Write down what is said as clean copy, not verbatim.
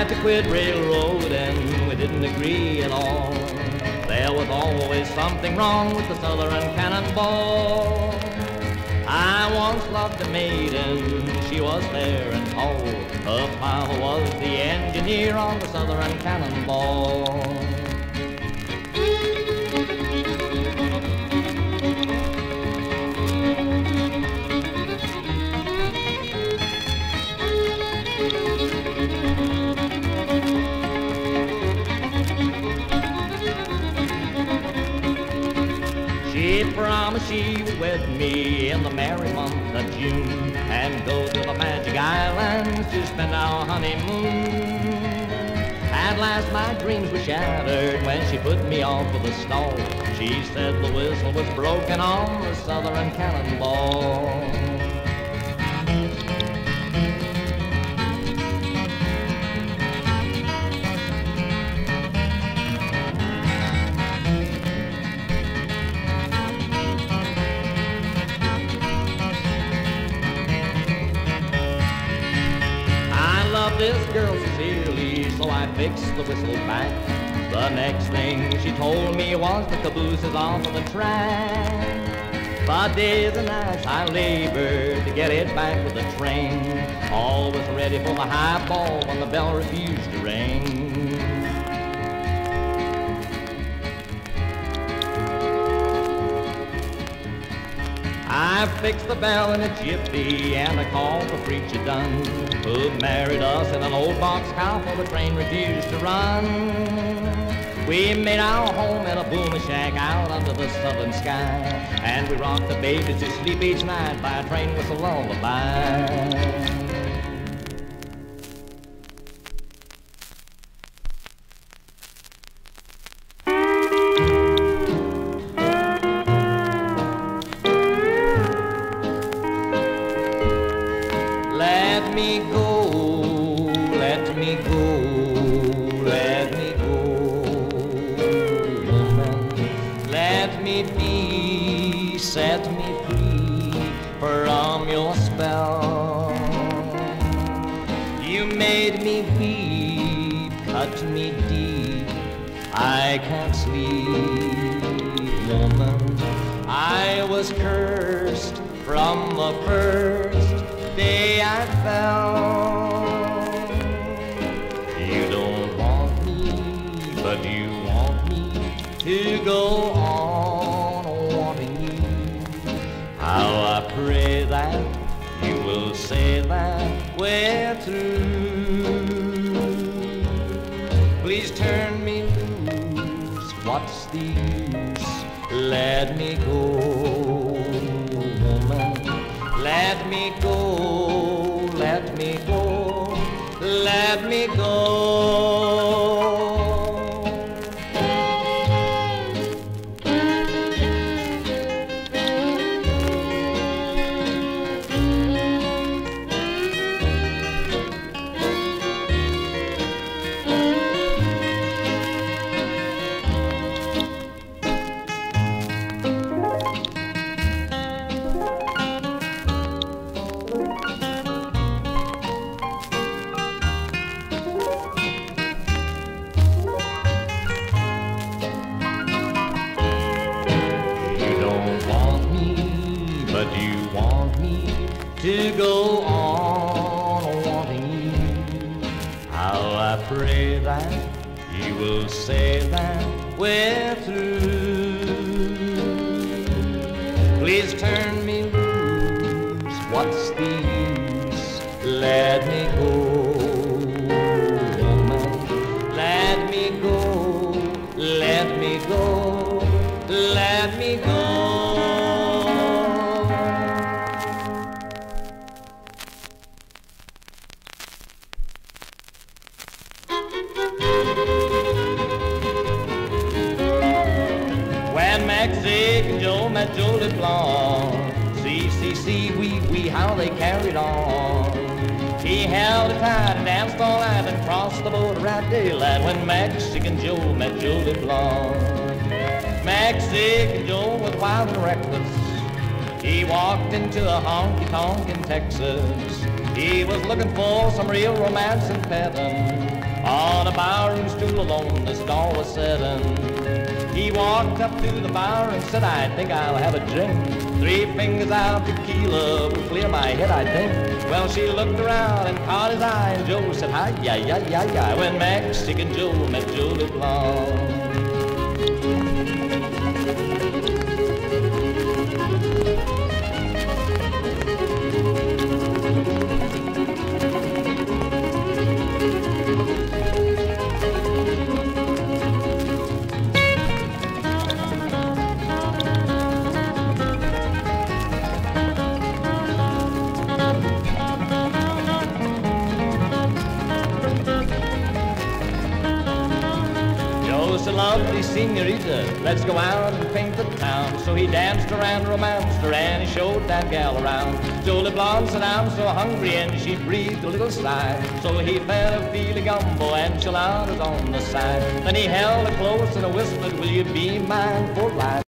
had to quit railroading, we didn't agree at all. There was always something wrong with the Southern Cannonball. I once loved a maiden, she was fair and tall. Her father was the engineer on the Southern Cannonball. She promised she would wed me in the merry month of June and go to the Magic Islands to spend our honeymoon. At last my dreams were shattered when she put me off with a stall. She said the whistle was broken on the Southern Cannonball. This girl sincerely, so I fixed the whistle back. The next thing she told me was the caboose is off of the track. But days and nights I labored to get it back with the train. All was ready for the high ball when the bell refused to ring. I fixed the bell in a jiffy and I called for Preacher Dunn, who married us in an old boxcar for the train refused to run. We made our home in a boomer shack out under the southern sky, and we rocked the babies to sleep each night by a train whistle lullaby. Let me go, let me go, let me go, woman. Let me be, set me free from your spell. You made me weep, cut me deep, I can't sleep, woman. I was cursed from the first day I fell. You don't want me, but you want me to go on wanting you. How I pray that you will say that we're through. Please turn me loose, what's the use? Let me go, woman. Let me go, let me go, let me go. But you want me to go on wanting you. How I pray that you will say that we're through. Please turn me loose, what's the use? Let me go, woman. Let me go, let me go, let me go. When Mexican Joe met Jolie Blanc, C, wee, how they carried on. He held her tight and danced all night and crossed the border at daylight when Mexican Joe met Jolie Blanc. Mexican Joe was wild and reckless. He walked into a honky-tonk in Texas. He was looking for some real romance and petting. On a barroom stool alone, the star was setting. He walked up to the bar and said, I think I'll have a drink. 3 fingers out tequila will clear my head, I think. Well, she looked around and caught his eye, and Joe said, hi, ya, ya, ya, ya, when Mexican Joe met Julie Blanc. A lovely senorita, let's go out and paint the town. So he danced her and romanced her and he showed that gal around. Jolie Blanc said, I'm so hungry, and she breathed a little sigh. So he fed her filet gumbo and enchiladas on the side. Then he held her close and whispered, will you be mine for life?